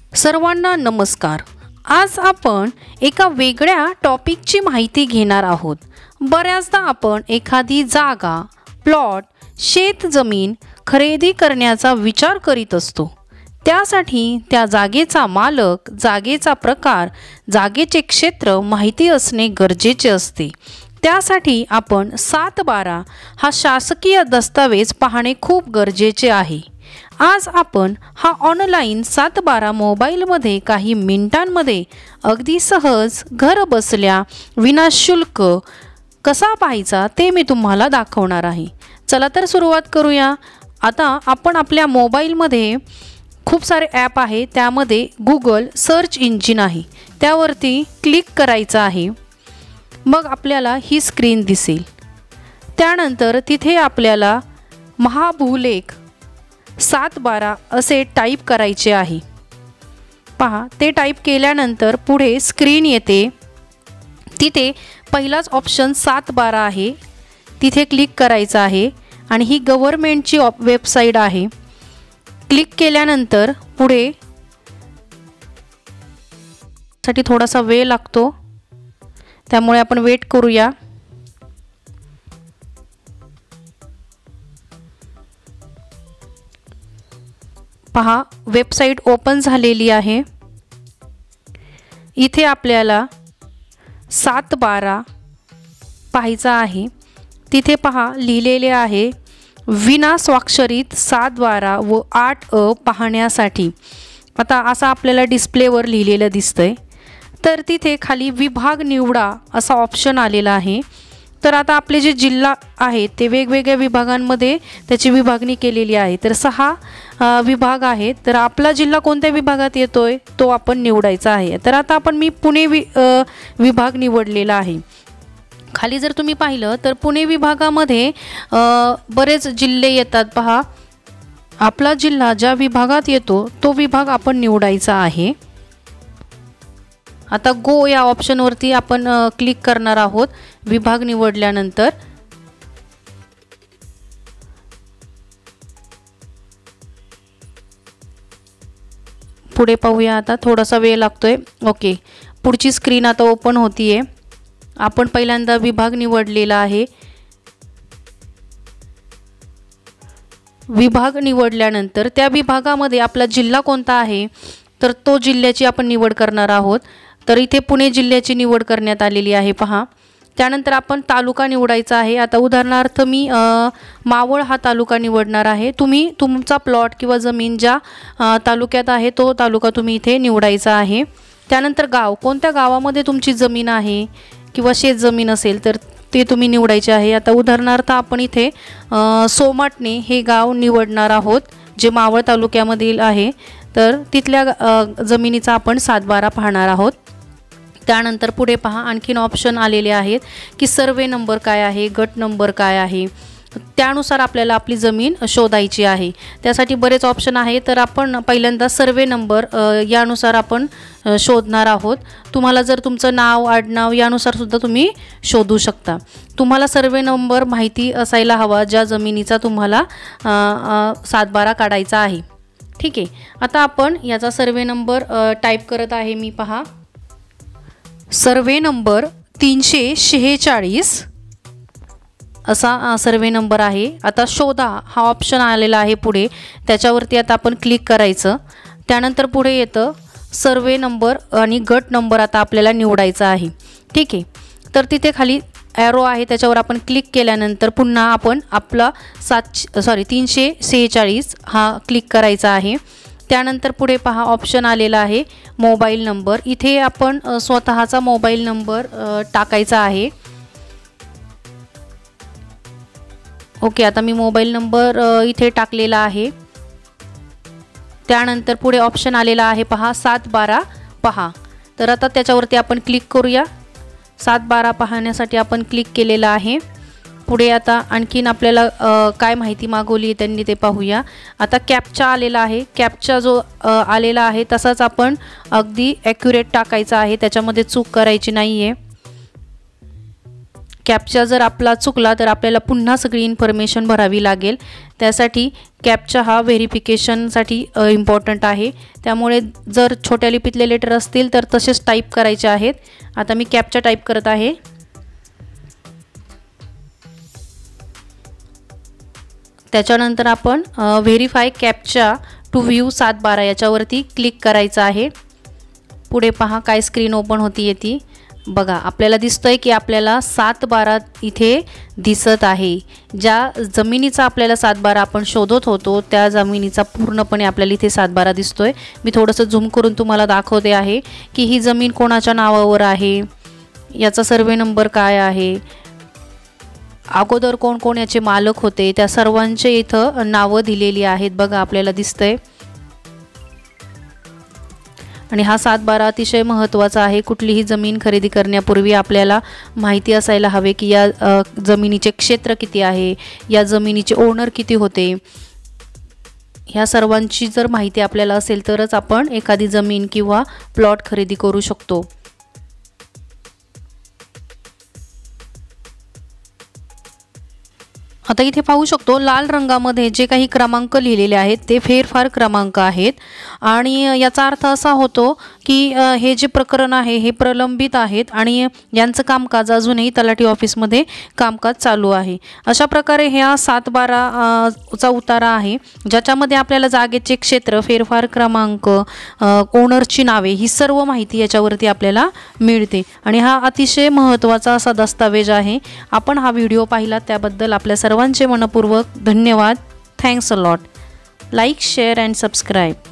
सर्वांना नमस्कार। आज आपण एका वेगळ्या टॉपिकची माहिती घेणार आहोत। बऱ्याचदा आपण एखादी जागा, प्लॉट, शेत जमीन खरेदी करण्याचा विचार करीत असतो। त्यासाठी त्या जागेचा मालक, जागेचा प्रकार, जागेचे क्षेत्र माहिती असणे गरजेचे असते। त्यासाठी आपण 7/12 हा शासकीय दस्तावेज पाहणे खूप गरजेचे आहे। आज आपण हा ऑनलाईन 7/12 मोबाईलमध्ये काही मिनिटांमध्ये अगदी सहज घर बसल्या विनाशुल्क कसा पाहायचा ते मी तुम्हाला दाखवणार आहे। चला तर सुरुवात करूया। आता आपण आपल्या मोबाईलमध्ये खूप सारे ॲप आहे, त्यामध्ये गूगल सर्च इंजिन आहे, त्यावरती क्लिक करायचं आहे। मग आपल्याला ही स्क्रीन दिसेल। त्यानंतर तिथे आपल्याला महाभूलेख 7/12 असे टाईप करायचे आहे। पहा, ते टाईप केल्यानंतर पुढे स्क्रीन येते। तिथे पहिलाच ऑप्शन 7/12 आहे, तिथे क्लिक करायचं आहे आणि ही गव्हर्नमेंटची वेबसाईट आहे। क्लिक केल्यानंतर पुढे साठी थोडासा वेळ लागतो, त्यामुळे आपण वेट करूया। पहा, वेबसाईट ओपन झालेली आहे। इथे आपल्याला 7/12 पाहायचा आहे। तिथे पहा लिहिलेले आहे विना स्वाक्षरीत 7/12 व 8A पाहण्यासाठी। आता असं आपल्याला डिस्प्लेवर लिहिलेलं दिसतंय। तर तिथे खाली विभाग निवडा असा ऑप्शन आलेला आहे। तर आता आपले जे जिल्हा आहेत ते वेगवेगळ्या विभागांमध्ये त्याची विभागणी केलेली आहे। तर 6 विभाग आहेत। तर आपला जिल्हा कोणत्या विभागात येतोय तो आपण निवडायचा आहे। तर आता मी पुणे विभाग निवडलेला आहे। खाली जर तुम्ही पाहिलं तर पुणे विभागामध्ये बरेच जिल्हे येतात। पहा, आपला जिल्हा ज्या विभागात येतो तो विभाग आपण निवडायचा आहे। आता गो या ऑप्शनवरती आपण क्लिक करणार आहोत। विभाग निवडल्यानंतर पुढे पाहूया। आता थोडासा वेळ लागतोय। ओके, पुढची स्क्रीन आता ओपन होतीये। आपण पहिल्यांदा विभाग निवडलेला आहे। विभाग निवडल्यानंतर त्या विभागामध्ये आपला जिल्हा कोणता आहे तर तो जिल्ह्याची आपण निवड करणार आहोत। तर इथे पुणे जिल्ह्याची निवड करण्यात आलेली आहे। पहा, त्यानंतर आपण तालुका निवडायचा आहे। आता उदाहरणार्थ मी मावळ हा तालुका निवडणार आहे। तुम्ही तुमचा प्लॉट किंवा जमीन ज्या तालुक्यात आहे तो तालुका तुम्ही इथे निवडायचा आहे। त्यानंतर गाव, कोणत्या गावामध्ये तुमची जमीन आहे किंवा शेत जमीन असेल तर ते तुम्ही निवडायचे आहे। आता उदाहरणार्थ आपण इथे सोमाटणे हे गाव निवडणार आहोत, जे मावळ तालुक्यामधील आहे। तर तिथल्या जमिनीचा आपण 7/12 पाहणार आहोत। त्यानंतर पुढे पहा, आणखीन ऑप्शन आलेले आहेत की सर्वे नंबर काय आहे, गट नंबर काय आहे, त्यानुसार आपल्याला आपली जमीन शोधायची आहे। त्यासाठी बरेच ऑप्शन आहे। तर आपण पहिल्यांदा सर्वे नंबर यानुसार आपण शोधणार आहोत। तुम्हाला जर तुमचं नाव, आडनाव यानुसार सुद्धा तुम्ही शोधू शकता। तुम्हाला सर्वे नंबर माहिती असायला हवा ज्या जमिनीचा तुम्हाला 7/12 काढायचा आहे। ठीक आहे, आता आपण याचा सर्वे नंबर टाईप करत आहे मी। पहा, सर्वे नंबर 346 असा सर्वे नंबर आहे। आता शोधा हा ऑप्शन आलेला आहे पुढे, त्याच्यावरती आता आपण क्लिक करायचं। त्यानंतर पुढे येतं सर्वे नंबर आणि गट नंबर आता आपल्याला निवडायचा आहे। ठीक आहे, तर तिथे खाली ॲरो आहे, त्याच्यावर आपण क्लिक केल्यानंतर पुन्हा आपण आपला 346 हा क्लिक करायचा आहे। त्यानंतर पुढे पहा ऑप्शन आलेला आहे मोबाईल नंबर। इथे आपण स्वतःचा मोबाईल नंबर टाकायचा आहे। ओके, आता मी मोबाईल नंबर इथे टाकलेला आहे। त्यानंतर पुढे ऑप्शन आलेला आहे पहा 7/12 पहा। तर आता त्याच्यावरती आपण क्लिक करूया। 7/12 पाहण्यासाठी आपण क्लिक केलेलं आहे। पुढे आता आणखीन आपल्याला काय माहिती मागवली त्यांनी ते पाहूया। आता कॅप्चा आलेला आहे। कॅप्चा जो आलेला आहे तसाच आपण अगदी ॲक्युरेट टाकायचा आहे, त्याच्यामध्ये चूक करायची नाही आहे। कॅप्चा जर आपला चुकला तर आपल्याला पुन्हा सगळी इन्फॉर्मेशन भरावी लागेल। त्यासाठी कॅप्चा हा व्हेरिफिकेशनसाठी इम्पॉर्टंट आहे, त्यामुळे जर छोट्या लिपीतले लेटर असतील तर तसेच टाईप करायचे आहेत। आता मी कॅप्चा टाईप करत आहे। त्याच्यानंतर आपण व्हेरीफाय कॅप्चा टू व्ह्यू 712 याच्यावरती क्लिक करायचं आहे। पुढे पहा काय स्क्रीन ओपन होती येते बघा, आपल्याला दिसतंय की आपल्याला 712 इथे दिसत आहे। ज्या जमिनीचा आपल्याला 712 आपण शोधत होतो त्या जमिनीचा पूर्णपणे आपल्याला इथे 712 दिसतोय। मी थोडंसं झूम करून तुम्हाला दाखवते आहे की ही जमीन कोणाच्या नावावर आहे, याचा सर्वे नंबर काय आहे, अगोदर कोण कोण याचे मालक होते, त्या सर्वांचे इथं नावं दिलेली आहेत बघा, आपल्याला दिसतंय। आणि हा 712 अतिशय महत्त्वाचा आहे। कुठलीही जमीन खरेदी करण्यापूर्वी आपल्याला माहिती असायला हवे की या जमिनीचे क्षेत्र किती आहे, या जमिनीचे ओनर किती होते, ह्या सर्वांची जर माहिती आपल्याला असेल तरच आपण एखादी जमीन किंवा प्लॉट खरेदी करू शकतो। आता इथे पाहू शकतो लाल रंगामध्ये जे काही क्रमांक लिहिलेले आहेत ते फेरफार क्रमांक आहेत आणि याचा अर्थ असा होतो की हे जे प्रकरण आहे हे प्रलंबित आहेत आणि यांचं कामकाज अजूनही तलाठी ऑफिसमध्ये कामकाज चालू आहे। अशा प्रकारे ह्या 712 चा उतारा आहे, ज्याच्यामध्ये आपल्याला जागेचे क्षेत्र, फेरफार क्रमांक, ओनरची नावे ही सर्व माहिती याच्यावरती आपल्याला मिळते आणि हा अतिशय महत्त्वाचा असा दस्तावेज आहे। आपण हा व्हिडिओ पाहिला त्याबद्दल आपल्या सर्वांचे मनपूर्वक धन्यवाद। Thanks a lot. Like, share and subscribe.